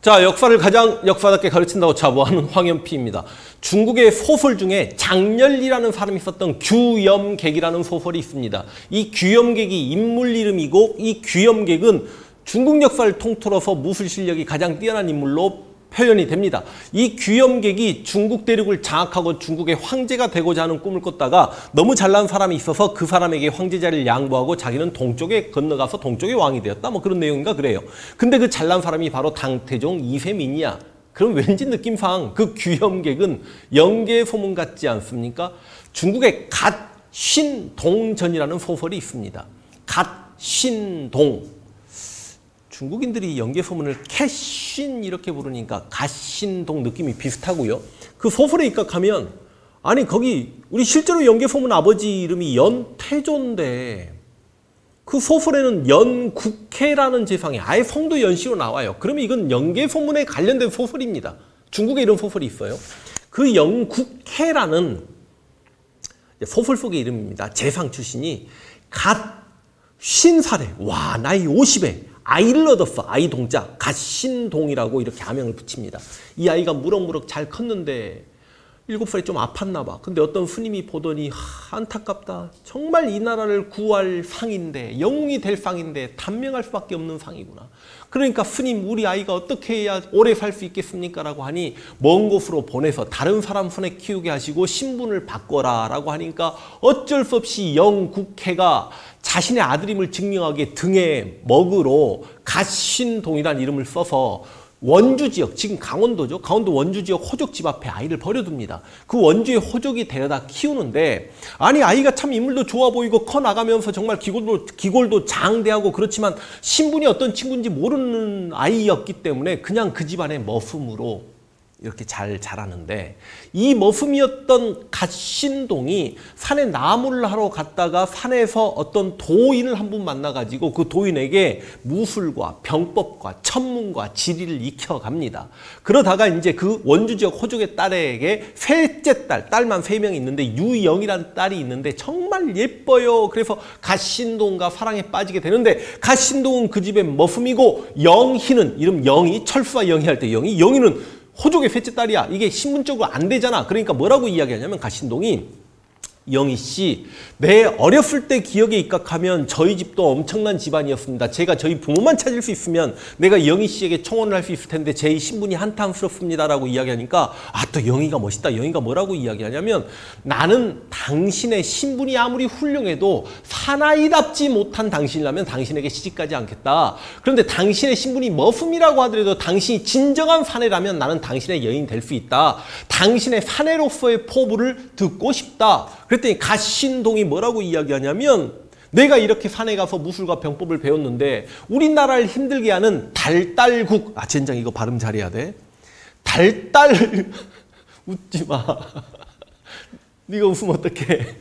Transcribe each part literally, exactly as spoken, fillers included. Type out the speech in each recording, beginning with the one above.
자, 역사를 가장 역사답게 가르친다고 자부하는 황현피입니다. 중국의 소설 중에 장렬이라는 사람이 썼던 규염객이라는 소설이 있습니다. 이 규염객이 인물 이름이고 이 규염객은 중국 역사를 통틀어서 무술 실력이 가장 뛰어난 인물로 표현이 됩니다. 이 규염객이 중국 대륙을 장악하고 중국의 황제가 되고자 하는 꿈을 꿨다가 너무 잘난 사람이 있어서 그 사람에게 황제 자리를 양보하고 자기는 동쪽에 건너가서 동쪽의 왕이 되었다. 뭐 그런 내용인가 그래요. 근데 그 잘난 사람이 바로 당태종 이세민이야. 그럼 왠지 느낌상 그 규염객은 영계소문 같지 않습니까? 중국의 갓신동전이라는 소설이 있습니다. 갓신동. 중국인들이 영계소문을 캐신 이렇게 부르니까 갓신동 느낌이 비슷하고요. 그 소설에 입각하면 아니 거기 우리 실제로 영계소문 아버지 이름이 연태조인데 그 소설에는 연국해라는 재상이 아예 성도 연시로 나와요. 그러면 이건 영계소문에 관련된 소설입니다. 중국에 이런 소설이 있어요. 그 연국해라는 소설 속의 이름입니다. 재상 출신이 갓 쉰살에 와 나이 오십에 아이를 얻었어. 아이 동자 갓신동이라고 이렇게 아명을 붙입니다. 이 아이가 무럭무럭 잘 컸는데 일곱 살에 좀 아팠나 봐. 근데 어떤 스님이 보더니 하, 안타깝다. 정말 이 나라를 구할 상인데 영웅이 될 상인데 단명할 수밖에 없는 상이구나. 그러니까 스님 우리 아이가 어떻게 해야 오래 살 수 있겠습니까? 라고 하니 먼 곳으로 보내서 다른 사람 손에 키우게 하시고 신분을 바꿔라 라고 하니까 어쩔 수 없이 영국해가 자신의 아들임을 증명하게 등에 먹으로 갓신동이라는 이름을 써서 원주 지역, 지금 강원도죠. 강원도 원주 지역 호족 집 앞에 아이를 버려둡니다. 그 원주의 호족이 데려다 키우는데 아니 아이가 참 인물도 좋아 보이고 커나가면서 정말 기골도, 기골도 장대하고 그렇지만 신분이 어떤 친구인지 모르는 아이였기 때문에 그냥 그 집안의 머슴으로 이렇게 잘 자라는데 이 머슴이었던 갓신동이 산에 나무를 하러 갔다가 산에서 어떤 도인을 한 분 만나가지고 그 도인에게 무술과 병법과 천문과 지리를 익혀갑니다. 그러다가 이제 그 원주 지역 호족의 딸에게 셋째 딸, 딸만 세 명이 있는데 유영이라는 딸이 있는데 정말 예뻐요. 그래서 갓신동과 사랑에 빠지게 되는데 갓신동은 그 집의 머슴이고 영희는 이름 영희, 철수와 영희 할 때 영희, 영희는 호족의 셋째 딸이야. 이게 신분적으로 안 되잖아. 그러니까 뭐라고 이야기하냐면 갓신동이 영희 씨, 내 어렸을 때 기억에 입각하면 저희 집도 엄청난 집안이었습니다. 제가 저희 부모만 찾을 수 있으면 내가 영희 씨에게 청혼을 할 수 있을 텐데 제 신분이 한탄스럽습니다. 라고 이야기하니까 아, 또 영희가 멋있다. 영희가 뭐라고 이야기하냐면 나는 당신의 신분이 아무리 훌륭해도 사나이답지 못한 당신이라면 당신에게 시집가지 않겠다. 그런데 당신의 신분이 머슴이라고 하더라도 당신이 진정한 사내라면 나는 당신의 여인이 될 수 있다. 당신의 사내로서의 포부를 듣고 싶다. 그랬더니 갓신동이 뭐라고 이야기하냐면 내가 이렇게 산에 가서 무술과 병법을 배웠는데 우리나라를 힘들게 하는 달달국 아 젠장 이거 발음 잘해야 돼. 달달 웃지 마. 네가 웃으면 어떡해.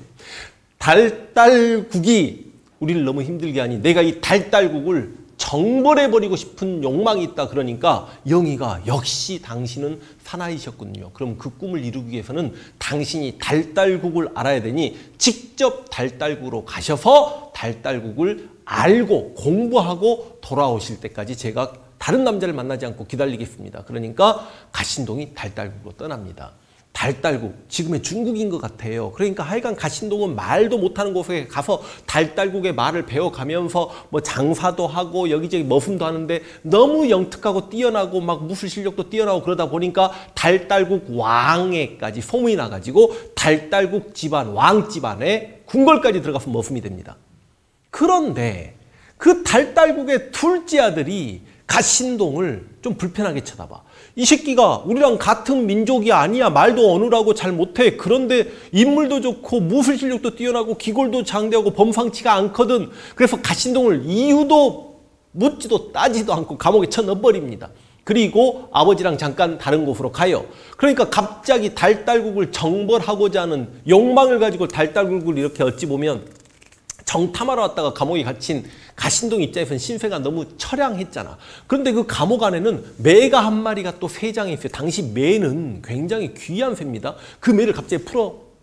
달달국이 우리를 너무 힘들게 하니 내가 이 달달국을 정벌해버리고 싶은 욕망이 있다. 그러니까 영희가 역시 당신은 사나이셨군요. 그럼 그 꿈을 이루기 위해서는 당신이 달달국을 알아야 되니 직접 달달국으로 가셔서 달달국을 알고 공부하고 돌아오실 때까지 제가 다른 남자를 만나지 않고 기다리겠습니다. 그러니까 갓신동이 달달국으로 떠납니다. 달달국, 지금의 중국인 것 같아요. 그러니까 하여간 갓신동은 말도 못하는 곳에 가서 달달국의 말을 배워가면서 뭐 장사도 하고 여기저기 머슴도 하는데 너무 영특하고 뛰어나고 막 무술 실력도 뛰어나고 그러다 보니까 달달국 왕에까지 소문이 나가지고 달달국 집안, 왕 집안에 궁궐까지 들어가서 머슴이 됩니다. 그런데 그 달달국의 둘째 아들이 갓신동을 좀 불편하게 쳐다봐. 이 새끼가 우리랑 같은 민족이 아니야. 말도 어눌하고 잘 못해. 그런데 인물도 좋고 무술 실력도 뛰어나고 기골도 장대하고 범상치가 않거든. 그래서 갓신동을 이유도 묻지도 따지도 않고 감옥에 쳐넣어버립니다. 그리고 아버지랑 잠깐 다른 곳으로 가요. 그러니까 갑자기 달달국을 정벌하고자 하는 욕망을 가지고 달달국을 이렇게 어찌 보면 정탐하러 왔다가 감옥에 갇힌 갓신동 입장에서는 신세가 너무 처량했잖아. 그런데 그 감옥 안에는 매가 한 마리가 또 세 장이 있어요. 당시 매는 굉장히 귀한 새입니다. 그 매를 갑자기 풀어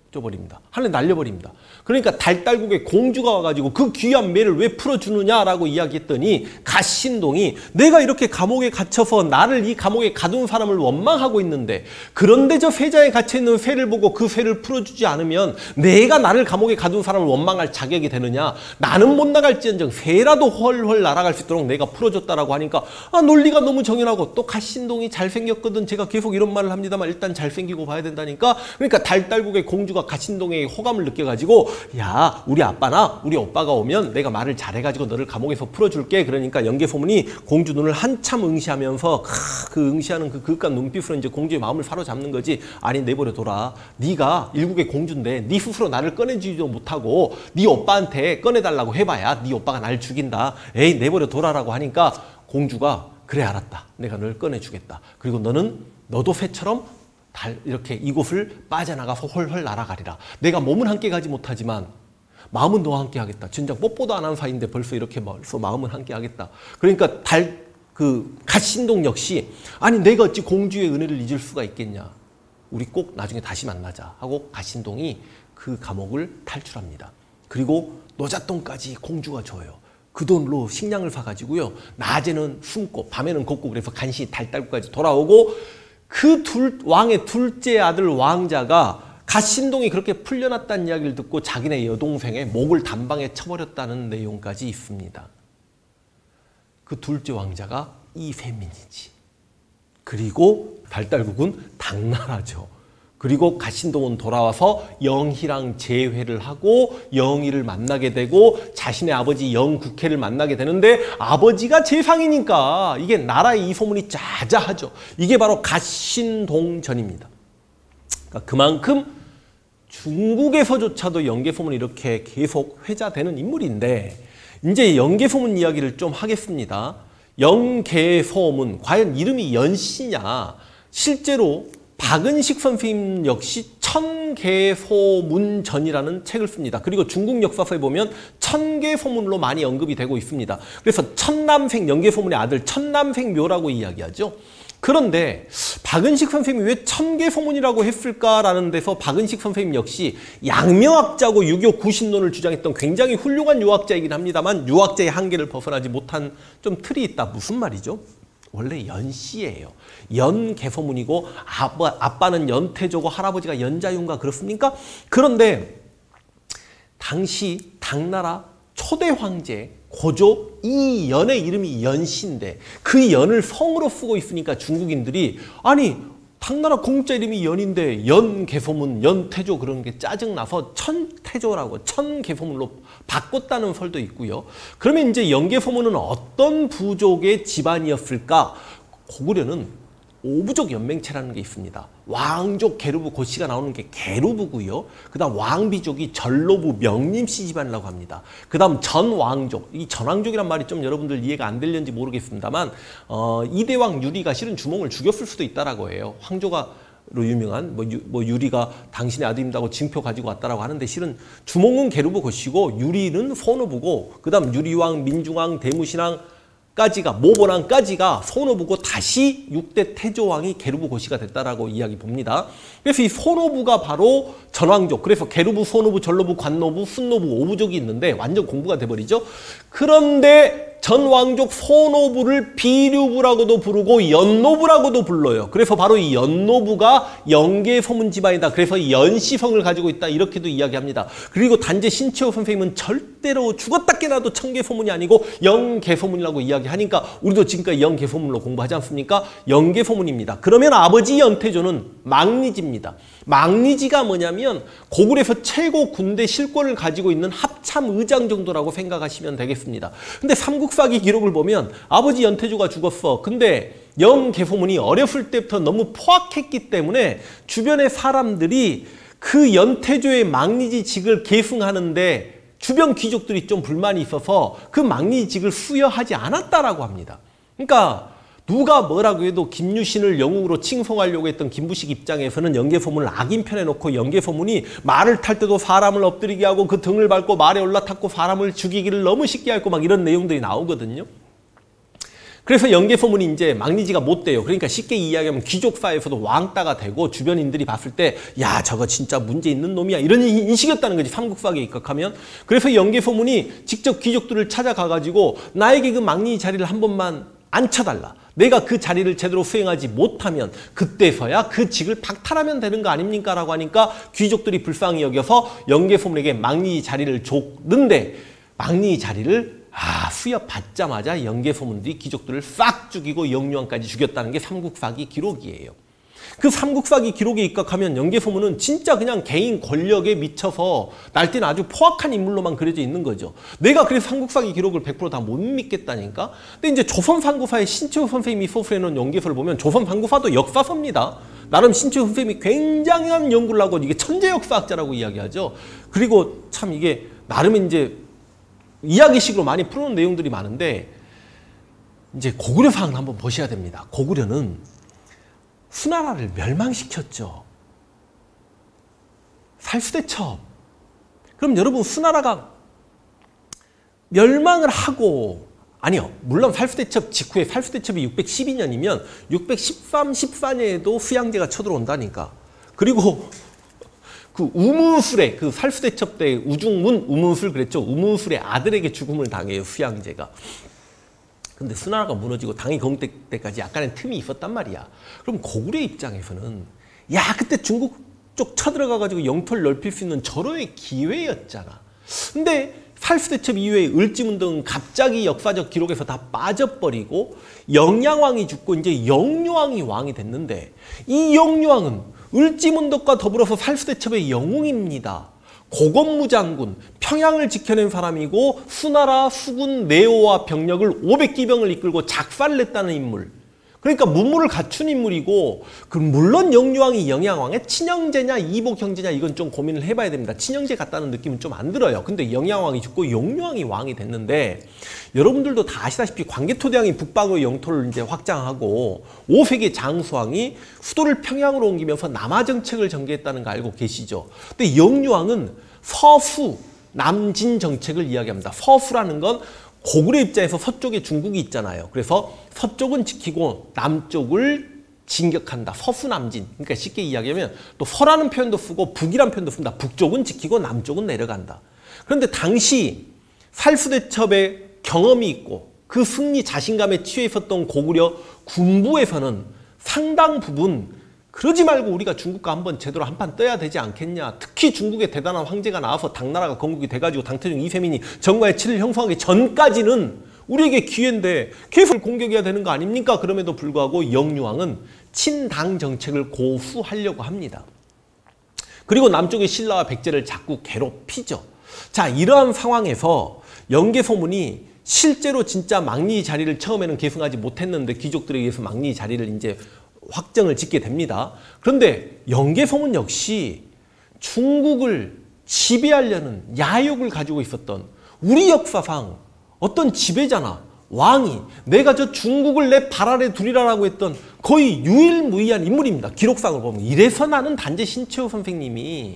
버립니다. 하늘에 날려버립니다. 그러니까 달달국의 공주가 와가지고 그 귀한 매를 왜 풀어주느냐라고 이야기했더니 갓신동이 내가 이렇게 감옥에 갇혀서 나를 이 감옥에 가둔 사람을 원망하고 있는데 그런데 저 쇠자에 갇혀있는 쇠를 보고 그 쇠를 풀어주지 않으면 내가 나를 감옥에 가둔 사람을 원망할 자격이 되느냐. 나는 못 나갈지언정 쇠라도 훨훨 날아갈 수 있도록 내가 풀어줬다라고 하니까 아 논리가 너무 정연하고 또 갓신동이 잘생겼거든. 제가 계속 이런 말을 합니다만 일단 잘생기고 봐야 된다니까. 그러니까 달달국의 공주가 갓신동의 호감을 느껴가지고 야 우리 아빠나 우리 오빠가 오면 내가 말을 잘해가지고 너를 감옥에서 풀어줄게. 그러니까 연개소문이 공주 눈을 한참 응시하면서 그 응시하는 그 그윽한 눈빛으로 이제 공주의 마음을 사로잡는 거지. 아니 내버려 둬라. 네가 일국의 공주인데 네 스스로 나를 꺼내주지도 못하고 네 오빠한테 꺼내달라고 해봐야 네 오빠가 날 죽인다. 에이 내버려 둬라라고 하니까 공주가 그래 알았다. 내가 널 꺼내주겠다. 그리고 너는 너도 새처럼 달 이렇게 이곳을 빠져나가서 헐헐 날아가리라. 내가 몸은 함께 가지 못하지만 마음은 너와 함께 하겠다. 진작 뽀뽀도 안 한 사이인데 벌써 이렇게 벌써 마음은 함께 하겠다. 그러니까 달 그 갓신동 역시 아니 내가 어찌 공주의 은혜를 잊을 수가 있겠냐. 우리 꼭 나중에 다시 만나자 하고 갓신동이 그 감옥을 탈출합니다. 그리고 노잣돈까지 공주가 줘요. 그 돈으로 식량을 사가지고요. 낮에는 숨고 밤에는 걷고 그래서 간신히 달달구까지 돌아오고 그 둘, 왕의 둘째 아들 왕자가 갓신동이 그렇게 풀려났다는 이야기를 듣고 자기네 여동생의 목을 단방에 쳐버렸다는 내용까지 있습니다. 그 둘째 왕자가 이세민이지. 그리고 달달국은 당나라죠. 그리고 갓신동은 돌아와서 영희랑 재회를 하고 영희를 만나게 되고 자신의 아버지 영국회를 만나게 되는데 아버지가 재상이니까 이게 나라의 이소문이 자자하죠. 이게 바로 갓신동전입니다. 그러니까 그만큼 중국에서조차도 연개소문이 이렇게 계속 회자되는 인물인데 이제 연개소문 이야기를 좀 하겠습니다. 연개소문, 과연 이름이 연씨냐? 실제로 박은식 선생님 역시 천개소문전이라는 책을 씁니다. 그리고 중국 역사서에 보면 천개소문으로 많이 언급이 되고 있습니다. 그래서 천남생, 연개소문의 아들 천남생묘라고 이야기하죠. 그런데 박은식 선생님이 왜 천개소문이라고 했을까라는 데서 박은식 선생님 역시 양명학자고 유교 구신론을 주장했던 굉장히 훌륭한 유학자이긴 합니다만 유학자의 한계를 벗어나지 못한 좀 틀이 있다. 무슨 말이죠? 원래 연씨예요. 연개소문이고 아빠, 아빠는 연태조고 할아버지가 연자윤가 그렇습니까? 그런데 당시 당나라 초대 황제 고조 이연의 이름이 연씨인데 그 연을 성으로 쓰고 있으니까 중국인들이 아니 당나라 공자 이름이 연인데 연개소문, 연태조 그런 게 짜증나서 천태조라고 천개소문로 바꿨다는 설도 있고요. 그러면 이제 연개소문은 어떤 부족의 집안이었을까? 고구려는 오부족 연맹체라는 게 있습니다. 왕족 계루부 고씨가 나오는 게 계루부고요. 그 다음 왕비족이 전로부 명림씨 집안이라고 합니다. 그 다음 전왕족, 이 전왕족이란 말이 좀 여러분들 이해가 안 되려는지 모르겠습니다만 어, 이대왕 유리가 실은 주몽을 죽였을 수도 있다라고 해요. 황조가 로 유명한 뭐, 유, 뭐 유리가 당신의 아들입니다고 징표 가지고 왔다라고 하는데 실은 주몽은 계루부 고씨고 유리는 손오부고 그 다음 유리왕, 민중왕, 대무신왕 까지가 모본왕까지가 손오부고 다시 육 대 태조왕이 계루부 고씨가 됐다라고 이야기 봅니다. 그래서 이 손오부가 바로 전왕족. 그래서 계루부, 손오부, 전로부, 관노부, 순노부 오부족이 있는데 완전 공부가 돼버리죠. 그런데 전왕족 손오부를 비류부라고도 부르고 연노부라고도 불러요. 그래서 바로 이 연노부가 연개소문 집안이다. 그래서 이 연씨성을 가지고 있다. 이렇게도 이야기합니다. 그리고 단재 신채호 선생님은 절대로 죽었다 깨나도 천개소문이 아니고 연개소문이라고 이야기하니까 우리도 지금까지 연개소문으로 공부하지 않습니까? 연개소문입니다. 그러면 아버지 연태조는 망리지입니다. 망리지가 뭐냐면 고구려에서 최고 군대 실권을 가지고 있는 합참의장 정도라고 생각하시면 되겠습니다. 근데 삼국사기 기록을 보면 아버지 연태조가 죽었어. 근데 연개소문이 어렸을 때부터 너무 포악했기 때문에 주변의 사람들이 그 연태조의 망리지직을 계승하는데 주변 귀족들이 좀 불만이 있어서 그 망리직을 수여하지 않았다라고 합니다. 그러니까 누가 뭐라고 해도 김유신을 영웅으로 칭송하려고 했던 김부식 입장에서는 연개소문을 악인편에 놓고 연개소문이 말을 탈 때도 사람을 엎드리게 하고 그 등을 밟고 말에 올라탔고 사람을 죽이기를 너무 쉽게 했고 막 이런 내용들이 나오거든요. 그래서 영계소문이 이제 막리지가 못 돼요. 그러니까 쉽게 이야기하면 귀족사에서도 왕따가 되고 주변인들이 봤을 때 야 저거 진짜 문제 있는 놈이야 이런 인식이었다는 거지. 삼국사기에 입각하면. 그래서 영계소문이 직접 귀족들을 찾아가가지고 나에게 그 막리 자리를 한 번만 앉혀달라. 내가 그 자리를 제대로 수행하지 못하면 그때서야 그 직을 박탈하면 되는 거 아닙니까? 라고 하니까 귀족들이 불쌍히 여겨서 영계소문에게 막리 자리를 줬는데 막리 자리를 아 수여 받자마자 영계소문들이 귀족들을 싹 죽이고 영유아까지 죽였다는 게 삼국사기 기록이에요. 그 삼국사기 기록에 입각하면 영계소문은 진짜 그냥 개인 권력에 미쳐서 날때는 아주 포악한 인물로만 그려져 있는 거죠. 내가 그래서 삼국사기 기록을 백 퍼센트 다 못 믿겠다니까. 근데 이제 조선 삼국사의 신채호 선생님이 소설해놓은 영계서를 보면 조선 삼국사도 역사서입니다. 나름 신채호 선생님이 굉장한 연구를 하고 이게 천재 역사학자라고 이야기하죠. 그리고 참 이게 나름 이제 이야기식으로 많이 풀어놓은 내용들이 많은데 이제 고구려상을 한번 보셔야 됩니다. 고구려는 수나라를 멸망시켰죠. 살수대첩. 그럼 여러분 수나라가 멸망을 하고 아니요. 물론 살수대첩 직후에 살수대첩이 육백십이 년이면 육백십삼, 십사 년에도 수양제가 쳐들어온다니까. 그리고 그 우문술의 그 살수대첩 때 우중문 우문술 그랬죠. 우문술의 아들에게 죽음을 당해요. 수양제가. 근데 수나라가 무너지고 당이 건국될 때까지 약간의 틈이 있었단 말이야. 그럼 고구려 입장에서는 야 그때 중국 쪽 쳐들어가가지고 영토를 넓힐 수 있는 절호의 기회였잖아. 근데 살수대첩 이후에 을지문 등은 갑자기 역사적 기록에서 다 빠져버리고 영양왕이 죽고 이제 영유왕이 왕이 됐는데 이 영유왕은 을지문덕과 더불어서 살수대첩의 영웅입니다. 고건무 장군, 평양을 지켜낸 사람이고 수나라 수군 내오와 병력을 오백 기병을 이끌고 작사를 냈다는 인물. 그러니까 문무를 갖춘 인물이고 그 물론 영유왕이 영양왕의 친형제냐 이복 형제냐 이건 좀 고민을 해봐야 됩니다. 친형제 같다는 느낌은 좀 안 들어요. 근데 영양왕이 죽고 영유왕이 왕이 됐는데 여러분들도 다 아시다시피 광개토대왕이 북방의 영토를 이제 확장하고 오 세기 장수왕이 수도를 평양으로 옮기면서 남하 정책을 전개했다는 거 알고 계시죠? 근데 영유왕은 서수 남진 정책을 이야기합니다. 서수라는 건 고구려 입장에서 서쪽에 중국이 있잖아요. 그래서 서쪽은 지키고 남쪽을 진격한다. 서수남진. 그러니까 쉽게 이야기하면 또 서라는 표현도 쓰고 북이라는 표현도 씁니다. 북쪽은 지키고 남쪽은 내려간다. 그런데 당시 살수대첩의 경험이 있고 그 승리 자신감에 취해 있었던 고구려 군부에서는 상당 부분 그러지 말고 우리가 중국과 한번 제대로 한판 떠야 되지 않겠냐. 특히 중국의 대단한 황제가 나와서 당나라가 건국이 돼가지고 당태종 이세민이 정과의 칠을 형성하기 전까지는 우리에게 기회인데 계속 공격해야 되는 거 아닙니까? 그럼에도 불구하고 영유왕은 친당 정책을 고수하려고 합니다. 그리고 남쪽의 신라와 백제를 자꾸 괴롭히죠. 자, 이러한 상황에서 영계소문이 실제로 진짜 막리 자리를 처음에는 계승하지 못했는데 귀족들에 의해서 막리 자리를 이제 확정을 짓게 됩니다. 그런데 영계소문 역시 중국을 지배하려는 야욕을 가지고 있었던 우리 역사상 어떤 지배자나 왕이 내가 저 중국을 내 발 아래 두리라라고 했던 거의 유일무이한 인물입니다. 기록상을 보면. 이래서 나는 단재 신채호 선생님이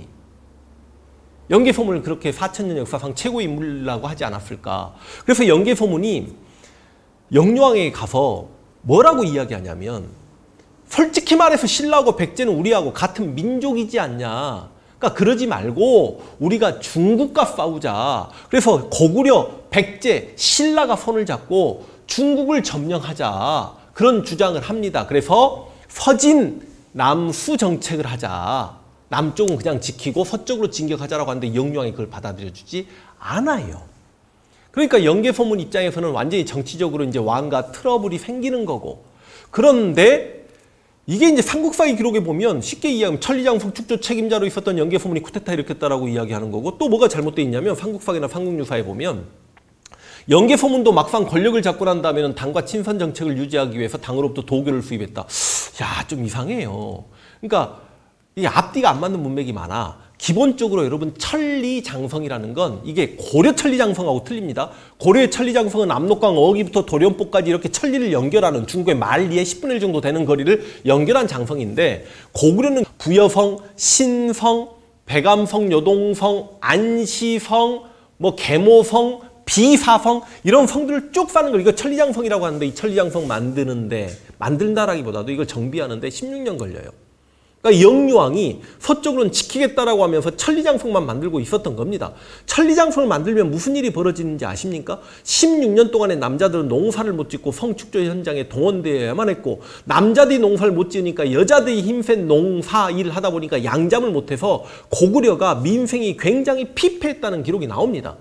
영계소문을 그렇게 사천 년 역사상 최고의 인물이라고 하지 않았을까. 그래서 영계소문이 영유왕에게 가서 뭐라고 이야기하냐면 솔직히 말해서 신라하고 백제는 우리하고 같은 민족이지 않냐. 그러니까 그러지 말고 우리가 중국과 싸우자. 그래서 고구려, 백제, 신라가 손을 잡고 중국을 점령하자. 그런 주장을 합니다. 그래서 서진, 남수 정책을 하자. 남쪽은 그냥 지키고 서쪽으로 진격하자라고 하는데 영유왕이 그걸 받아들여주지 않아요. 그러니까 영계소문 입장에서는 완전히 정치적으로 이제 왕과 트러블이 생기는 거고. 그런데 이게 이제 삼국사의 기록에 보면 쉽게 이야기하면 천리장성 축조 책임자로 있었던 영계소문이 쿠데타 일으켰다라고 이야기하는 거고, 또 뭐가 잘못되어 있냐면 삼국사기나 삼국유사에 보면 영계소문도 막상 권력을 잡고 난 다음에는 당과 친선 정책을 유지하기 위해서 당으로부터 도교를 수입했다. 야, 좀 이상해요. 그러니까 이 앞뒤가 안 맞는 문맥이 많아. 기본적으로 여러분 천리장성이라는 건 이게 고려 천리장성하고 틀립니다. 고려의 천리장성은 압록강 어기부터 도련포까지 이렇게 천리를 연결하는 중국의 만리의 십분의 일 정도 되는 거리를 연결한 장성인데, 고구려는 부여성, 신성, 백암성, 여동성, 안시성, 뭐 계모성, 비사성 이런 성들을 쭉 쌓는 걸 이거 천리장성이라고 하는데 이 천리장성 만드는데 만든다라기보다도 이걸 정비하는데 십육 년 걸려요. 그러니까 영유왕이 서쪽으로는 지키겠다라고 하면서 천리장성만 만들고 있었던 겁니다. 천리장성을 만들면 무슨 일이 벌어지는지 아십니까? 십육 년 동안에 남자들은 농사를 못 짓고 성축조 현장에 동원되어야만 했고 남자들이 농사를 못 지으니까 여자들이 힘센 농사 일을 하다 보니까 양잠을 못해서 고구려가 민생이 굉장히 피폐했다는 기록이 나옵니다.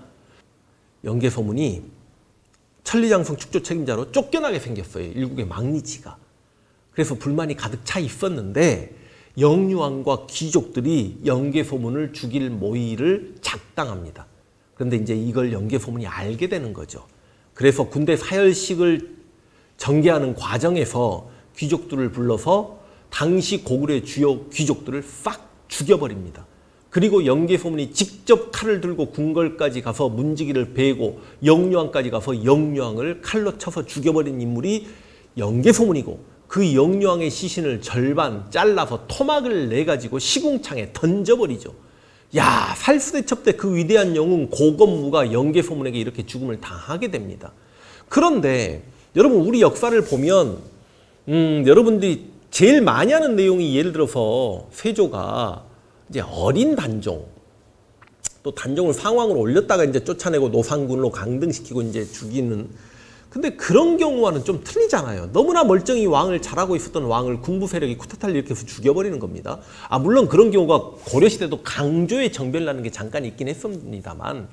영계소문이 천리장성 축조 책임자로 쫓겨나게 생겼어요. 일국의 막리치가. 그래서 불만이 가득 차 있었는데 영유왕과 귀족들이 영계소문을 죽일 모의를 작당합니다. 그런데 이제 이걸 영계소문이 알게 되는 거죠. 그래서 군대 사열식을 전개하는 과정에서 귀족들을 불러서 당시 고구려의 주요 귀족들을 싹 죽여버립니다. 그리고 영계소문이 직접 칼을 들고 궁궐까지 가서 문지기를 베고 영유왕까지 가서 영유왕을 칼로 쳐서 죽여버린 인물이 영계소문이고 그 영유왕의 시신을 절반 잘라서 토막을 내가지고 시궁창에 던져버리죠. 야, 살수대첩 때 그 위대한 영웅 고건무가 영계소문에게 이렇게 죽음을 당하게 됩니다. 그런데 여러분 우리 역사를 보면 음, 여러분들이 제일 많이 하는 내용이 예를 들어서 세조가 이제 어린 단종 또 단종을 상왕으로 올렸다가 이제 쫓아내고 노상군으로 강등시키고 이제 죽이는 근데 그런 경우와는 좀 틀리잖아요. 너무나 멀쩡히 왕을 잘하고 있었던 왕을 군부 세력이 쿠데타를 일으켜서 죽여버리는 겁니다. 아 물론 그런 경우가 고려시대도 강조의 정별나는 게 잠깐 있긴 했습니다만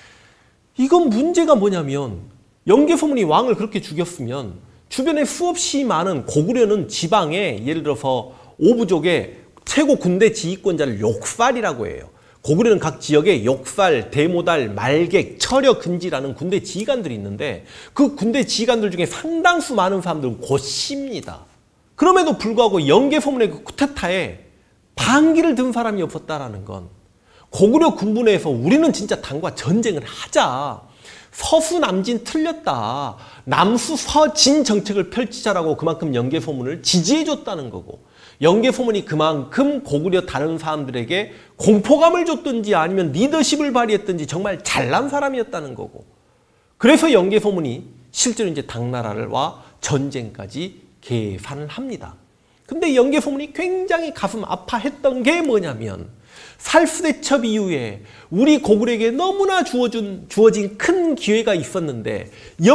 이건 문제가 뭐냐면 영계소문이 왕을 그렇게 죽였으면 주변에 수없이 많은 고구려는 지방에 예를 들어서 오부족의 최고 군대 지휘권자를 욕살이라고 해요. 고구려는 각 지역에 욕살, 대모달, 말객, 처려, 근지라는 군대 지휘관들이 있는데 그 군대 지휘관들 중에 상당수 많은 사람들은 고씨입니다. 그럼에도 불구하고 영계소문의 그 쿠데타에 반기를 든 사람이 없었다라는 건 고구려 군부 내에서 우리는 진짜 당과 전쟁을 하자. 서수 남진 틀렸다. 남수 서진 정책을 펼치자라고 그만큼 영계소문을 지지해줬다는 거고 영계소문이 그만큼 고구려 다른 사람들에게 공포감을 줬든지 아니면 리더십을 발휘했든지 정말 잘난 사람이었다는 거고 그래서 영계소문이 실제로 이제 당나라와 전쟁까지 계산을 합니다. 근데 영계소문이 굉장히 가슴 아파했던 게 뭐냐면 살수대첩 이후에 우리 고구려에게 너무나 주어준, 주어진 큰 기회가 있었는데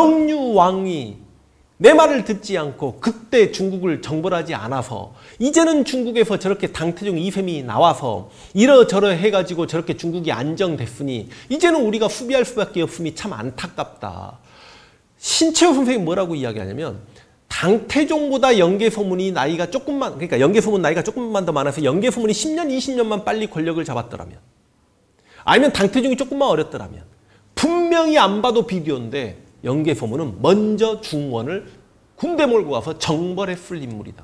영유왕이 내 말을 듣지 않고 그때 중국을 정벌하지 않아서 이제는 중국에서 저렇게 당태종 이셈이 나와서 이러저러 해가지고 저렇게 중국이 안정됐으니 이제는 우리가 수비할 수밖에 없음이 참 안타깝다. 신채호 선생님이 뭐라고 이야기하냐면 당태종보다 영계소문이 나이가 조금만 그러니까 영계소문 나이가 조금만 더 많아서 영계소문이 십 년, 이십 년만 빨리 권력을 잡았더라면 아니면 당태종이 조금만 어렸더라면 분명히 안 봐도 비디오인데 영계소문은 먼저 중원을 군대 몰고 가서 정벌했을 인물이다.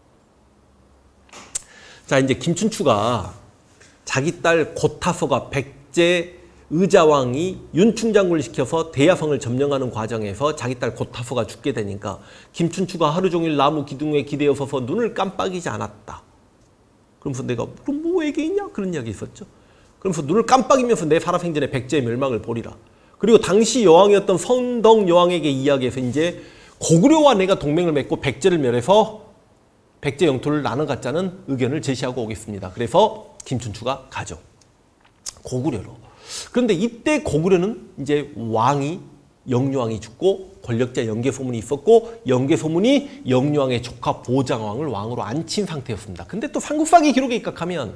자 이제 김춘추가 자기 딸 고타소가 백제 의자왕이 윤충장군을 시켜서 대야성을 점령하는 과정에서 자기 딸 고타소가 죽게 되니까 김춘추가 하루 종일 나무 기둥에 기대어 서서 눈을 깜빡이지 않았다. 그러면서 내가 그럼 뭐 외계인이냐? 그런 이야기 있었죠. 그러면서 눈을 깜빡이면서 내 살아생전에 백제의 멸망을 보리라. 그리고 당시 여왕이었던 선덕 여왕에게 이야기해서 이제 고구려와 내가 동맹을 맺고 백제를 멸해서 백제 영토를 나눠 갖자는 의견을 제시하고 오겠습니다. 그래서 김춘추가 가죠. 고구려로. 그런데 이때 고구려는 이제 왕이 영유왕이 죽고 권력자 영계소문이 있었고 영계소문이 영유왕의 조카 보장왕을 왕으로 앉힌 상태였습니다. 근데 또 삼국사기 기록에 입각하면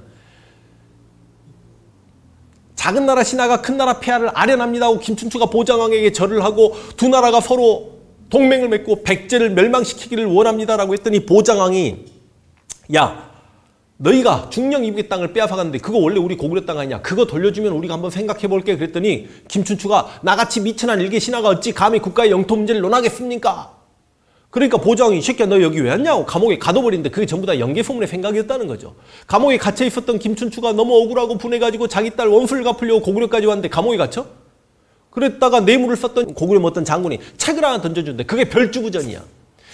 작은 나라 신하가 큰 나라 폐하를 아련합니다 하고 김춘추가 보장왕에게 절을 하고 두 나라가 서로 동맹을 맺고 백제를 멸망시키기를 원합니다라고 했더니 보장왕이 야 너희가 중령 이북의 땅을 빼앗아갔는데 그거 원래 우리 고구려 땅 아니냐 그거 돌려주면 우리가 한번 생각해볼게 그랬더니 김춘추가 나같이 미천한 일개 신하가 어찌 감히 국가의 영토 문제를 논하겠습니까? 그러니까 보장왕이 이 새끼야 너 여기 왜 왔냐고 감옥에 가둬버리는데 그게 전부 다 영계소문의 생각이었다는 거죠. 감옥에 갇혀 있었던 김춘추가 너무 억울하고 분해가지고 자기 딸 원수를 갚으려고 고구려까지 왔는데 감옥에 갇혀? 그랬다가 뇌물을 썼던 고구려 어떤 장군이 책을 하나 던져주는데 그게 별주부전이야.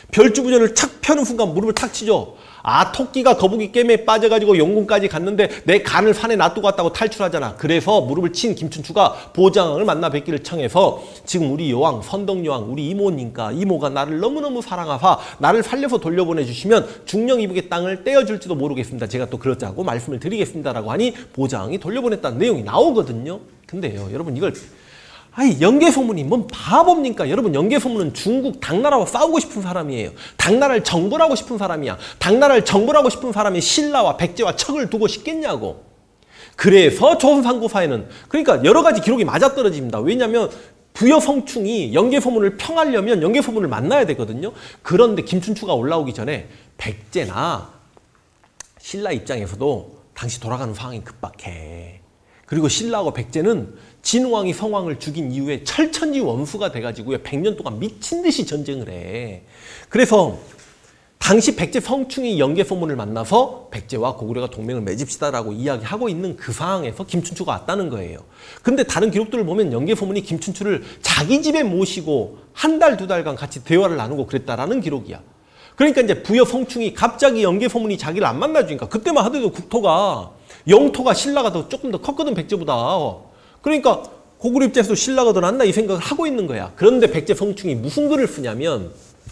별주부전을 착 펴는 순간 무릎을 탁 치죠. 아, 토끼가 거북이 꿰매에 빠져가지고 영궁까지 갔는데 내 간을 산에 놔두고 왔다고 탈출하잖아. 그래서 무릎을 친 김춘추가 보장을 만나 뵙기를 청해서 지금 우리 여왕, 선덕여왕, 우리 이모니까 이모가 나를 너무너무 사랑하사 나를 살려서 돌려보내주시면 중령이북의 땅을 떼어줄지도 모르겠습니다. 제가 또 그러자고 말씀을 드리겠습니다라고 하니 보장이 돌려보냈다는 내용이 나오거든요. 근데요, 여러분 이걸 아니, 연개소문이 뭔 바보입니까? 여러분, 연개소문은 중국 당나라와 싸우고 싶은 사람이에요. 당나라를 정벌하고 싶은 사람이야. 당나라를 정벌하고 싶은 사람이 신라와 백제와 척을 두고 싶겠냐고. 그래서 조선상고사에는 그러니까 여러 가지 기록이 맞아떨어집니다. 왜냐하면 부여성충이 연개소문을 평하려면 연개소문을 만나야 되거든요. 그런데 김춘추가 올라오기 전에 백제나 신라 입장에서도 당시 돌아가는 상황이 급박해. 그리고 신라하고 백제는 진왕이 성왕을 죽인 이후에 철천지 원수가 돼가지고요. 백 년 동안 미친 듯이 전쟁을 해. 그래서 당시 백제 성충이 연개소문을 만나서 백제와 고구려가 동맹을 맺읍시다라고 이야기하고 있는 그 상황에서 김춘추가 왔다는 거예요. 근데 다른 기록들을 보면 연개소문이 김춘추를 자기 집에 모시고 한 달, 두 달간 같이 대화를 나누고 그랬다라는 기록이야. 그러니까 이제 부여 성충이 갑자기 연개소문이 자기를 안 만나주니까 그때만 하더라도 국토가 영토가 신라가 더 조금 더 컸거든, 백제보다. 그러니까 고구려 입장에서도 신라가 더 낫나 이 생각을 하고 있는 거야. 그런데 백제 성충이 무슨 글을 쓰냐면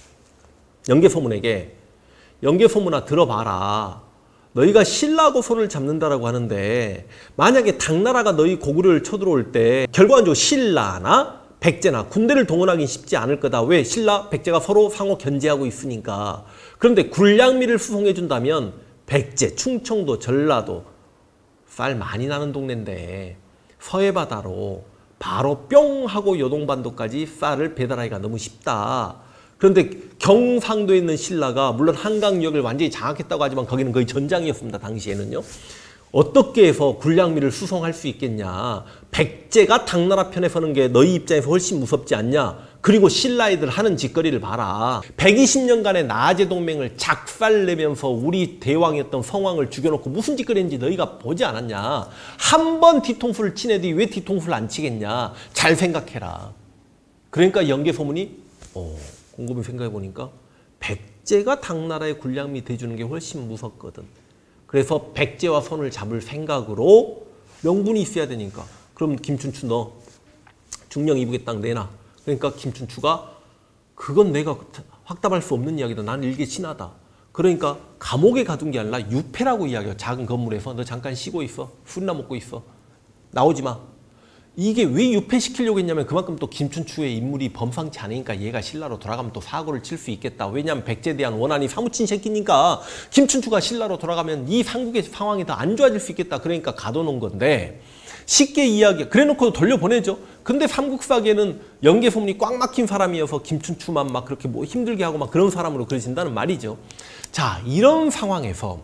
연개소문에게 연개소문아 들어봐라. 너희가 신라하고 손을 잡는다라고 하는데 만약에 당나라가 너희 고구려를 쳐들어올 때 결과적으로 신라나 백제나 군대를 동원하기 쉽지 않을 거다. 왜? 신라, 백제가 서로 상호 견제하고 있으니까. 그런데 굴량미를 수송해 준다면 백제, 충청도, 전라도 쌀 많이 나는 동네인데 서해바다로 바로 뿅 하고 요동반도까지 쌀을 배달하기가 너무 쉽다. 그런데 경상도에 있는 신라가 물론 한강역을 완전히 장악했다고 하지만 거기는 거의 전장이었습니다. 당시에는요. 어떻게 해서 굴량미를 수송할 수 있겠냐. 백제가 당나라 편에 서는 게 너희 입장에서 훨씬 무섭지 않냐. 그리고 신라애들 하는 짓거리를 봐라. 백이십 년간의 나제 동맹을 작살내면서 우리 대왕이었던 성왕을 죽여놓고 무슨 짓거리인지 너희가 보지 않았냐. 한 번 뒤통수를 친 애들이 왜 뒤통수를 안 치겠냐. 잘 생각해라. 그러니까 연개소문이 어, 곰곰이 생각해보니까 백제가 당나라의 굴량미 대주는 게 훨씬 무섭거든. 그래서 백제와 손을 잡을 생각으로 명분이 있어야 되니까. 그럼 김춘추 너 중령이북의 땅 내놔. 그러니까 김춘추가 그건 내가 확답할 수 없는 이야기다. 나는 일개 친하다. 그러니까 감옥에 가둔 게 아니라 유폐라고 이야기해요. 작은 건물에서 너 잠깐 쉬고 있어. 술이나 먹고 있어. 나오지 마. 이게 왜 유폐시키려고 했냐면 그만큼 또 김춘추의 인물이 범상치 않으니까 얘가 신라로 돌아가면 또 사고를 칠 수 있겠다. 왜냐하면 백제에 대한 원한이 사무친 새끼니까 김춘추가 신라로 돌아가면 이 삼국의 상황이 더 안 좋아질 수 있겠다. 그러니까 가둬놓은 건데 쉽게 이야기 그래놓고 돌려보내죠. 근데 삼국사계는 연개소문이 꽉 막힌 사람이어서 김춘추만 막 그렇게 뭐 힘들게 하고 막 그런 사람으로 그려진다는 말이죠. 자, 이런 상황에서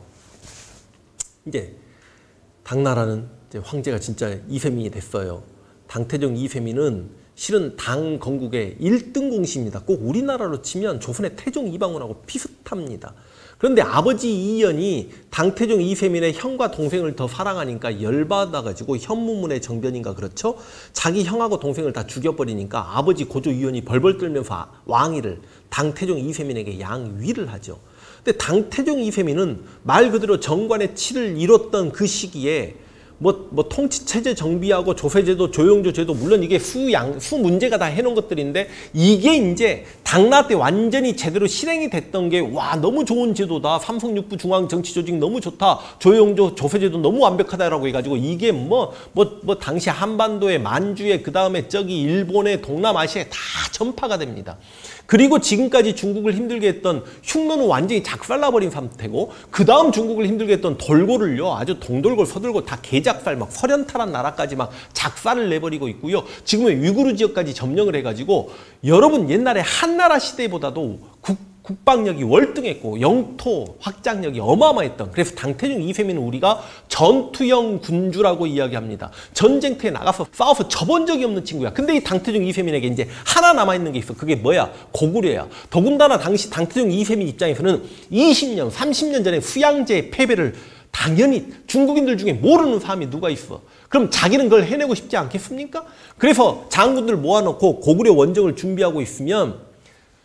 이제 당나라는 이제 황제가 진짜 이세민이 됐어요. 당태종 이세민은 실은 당 건국의 일 등 공신입니다. 꼭 우리나라로 치면 조선의 태종 이방원하고 비슷합니다. 그런데 아버지 이연이 당태종 이세민의 형과 동생을 더 사랑하니까 열받아가지고 현무문의 정변인가 그렇죠? 자기 형하고 동생을 다 죽여버리니까 아버지 고조 이연이 벌벌 떨면서 왕위를 당태종 이세민에게 양위를 하죠. 근데 당태종 이세민은 말 그대로 정관의 치를 이뤘던 그 시기에 뭐, 뭐 통치체제 정비하고 조세제도, 조용조제도 물론 이게 수양, 수 문제가 다 해놓은 것들인데 이게 이제 당나라 때 완전히 제대로 실행이 됐던 게 와 너무 좋은 제도다. 삼성육부 중앙정치조직 너무 좋다. 조용조, 조세제도 너무 완벽하다라고 해가지고 이게 뭐, 뭐, 뭐 당시 한반도에 만주에 그 다음에 저기 일본에 동남아시아에 다 전파가 됩니다. 그리고 지금까지 중국을 힘들게 했던 흉노는 완전히 작살나버린 상태고 그 다음 중국을 힘들게 했던 돌고를요 아주 동돌고 서돌고 다 개작살 막 설현탈한 나라까지 막 작살을 내버리고 있고요. 지금은 위구르 지역까지 점령을 해가지고 여러분 옛날에 한나라 시대보다도 국 국방력이 월등했고 영토 확장력이 어마어마했던 그래서 당태종 이세민은 우리가 전투형 군주라고 이야기합니다. 전쟁터에 나가서 싸워서 져본 적이 없는 친구야. 근데 이 당태종 이세민에게 이제 하나 남아있는 게 있어. 그게 뭐야? 고구려야. 더군다나 당시 당태종 이세민 입장에서는 이십 년, 삼십 년 전에 수양제의 패배를 당연히 중국인들 중에 모르는 사람이 누가 있어. 그럼 자기는 그걸 해내고 싶지 않겠습니까? 그래서 장군들 모아놓고 고구려 원정을 준비하고 있으면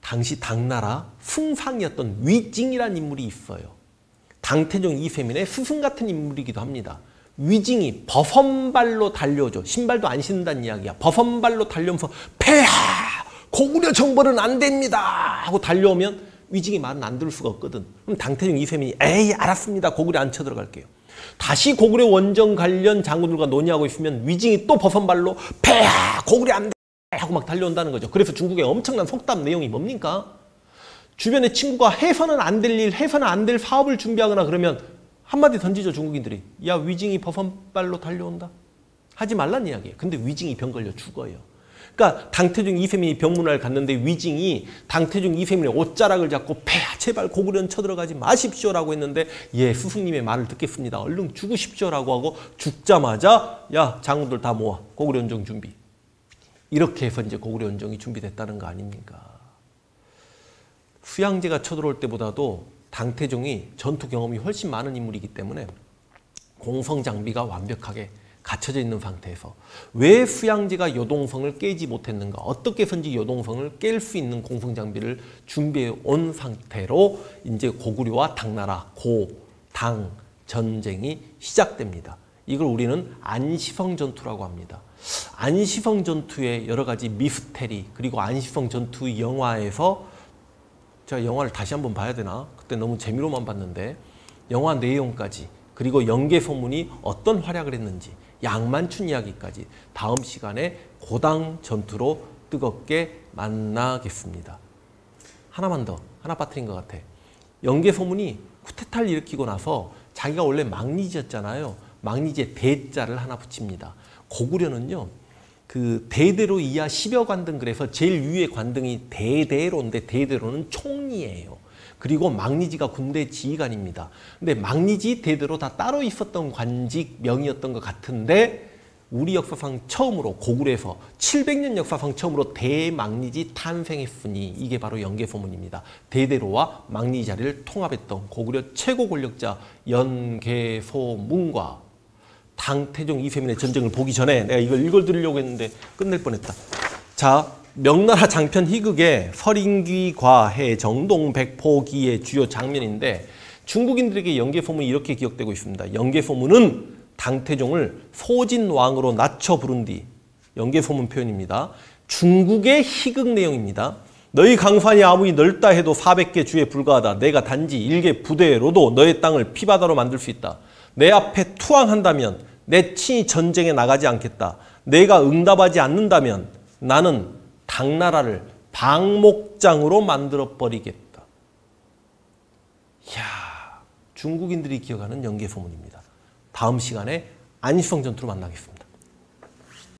당시 당나라 승상이었던 위징이라는 인물이 있어요. 당태종 이세민의 스승 같은 인물이기도 합니다. 위징이 버선발로 달려오죠. 신발도 안 신는다는 이야기야. 버선발로 달려오면서 폐하! 고구려 정벌은 안 됩니다! 하고 달려오면 위징이 말은 안 들을 수가 없거든. 그럼 당태종 이세민이 에이 알았습니다. 고구려 안 쳐들어갈게요. 다시 고구려 원정 관련 장군들과 논의하고 있으면 위징이 또 버선발로 폐하! 고구려 안 돼! 하고 막 달려온다는 거죠. 그래서 중국의 엄청난 속담 내용이 뭡니까? 주변에 친구가 해서는 안 될 일, 해서는 안 될 사업을 준비하거나 그러면 한마디 던지죠, 중국인들이. 야, 위징이 버선발로 달려온다. 하지 말란 이야기예요. 근데 위징이 병 걸려 죽어요. 그러니까 당태종 이세민이 병문안을 갔는데 위징이 당태종 이세민의 옷자락을 잡고 폐하 제발 고구려는 쳐들어가지 마십시오라고 했는데 예 스승님의 말을 듣겠습니다. 얼른 죽으십시오라고 하고 죽자마자 야 장군들 다 모아 고구려 원정 준비. 이렇게 해서 이제 고구려 원정이 준비됐다는 거 아닙니까? 수양제가 쳐들어올 때보다도 당태종이 전투 경험이 훨씬 많은 인물이기 때문에 공성 장비가 완벽하게 갖춰져 있는 상태에서 왜 수양제가 요동성을 깨지 못했는가? 어떻게 해서인지 요동성을 깰 수 있는 공성 장비를 준비해 온 상태로 이제 고구려와 당나라 고당 전쟁이 시작됩니다. 이걸 우리는 안시성 전투라고 합니다. 안시성 전투의 여러 가지 미스테리 그리고 안시성 전투 영화에서 제가 영화를 다시 한번 봐야 되나? 그때 너무 재미로만 봤는데 영화 내용까지 그리고 연개 소문이 어떤 활약을 했는지 양만춘 이야기까지 다음 시간에 고당 전투로 뜨겁게 만나겠습니다. 하나만 더, 하나 빠뜨린 것 같아. 연개 소문이 쿠데타를 일으키고 나서 자기가 원래 망리지였잖아요. 망리지에 대자를 하나 붙입니다. 고구려는요. 그 대대로 이하 십여 관등 그래서 제일 위의 관등이 대대로인데 대대로는 총리예요. 그리고 망리지가 군대 지휘관입니다. 근데 망리지 대대로 다 따로 있었던 관직 명이었던 것 같은데 우리 역사상 처음으로 고구려에서 칠백 년 역사상 처음으로 대망리지 탄생했으니 이게 바로 연개소문입니다. 대대로와 망리지 자리를 통합했던 고구려 최고 권력자 연개소문과 당태종 이세민의 전쟁을 보기 전에 내가 이걸 읽어드리려고 했는데 끝낼 뻔했다. 자, 명나라 장편 희극의 서린귀, 과해, 정동, 백포기의 주요 장면인데 중국인들에게 연개소문이 이렇게 기억되고 있습니다. 연개소문은 당태종을 소진왕으로 낮춰 부른 뒤 연개소문 표현입니다. 중국의 희극 내용입니다. 너희 강산이 아무리 넓다 해도 사백 개 주에 불과하다. 내가 단지 일개 부대로도 너의 땅을 피바다로 만들 수 있다. 내 앞에 투항한다면 내 친히 전쟁에 나가지 않겠다. 내가 응답하지 않는다면 나는 당나라를 방목장으로 만들어버리겠다. 이야, 중국인들이 기억하는 연개소문입니다. 다음 시간에 안시성 전투로 만나겠습니다.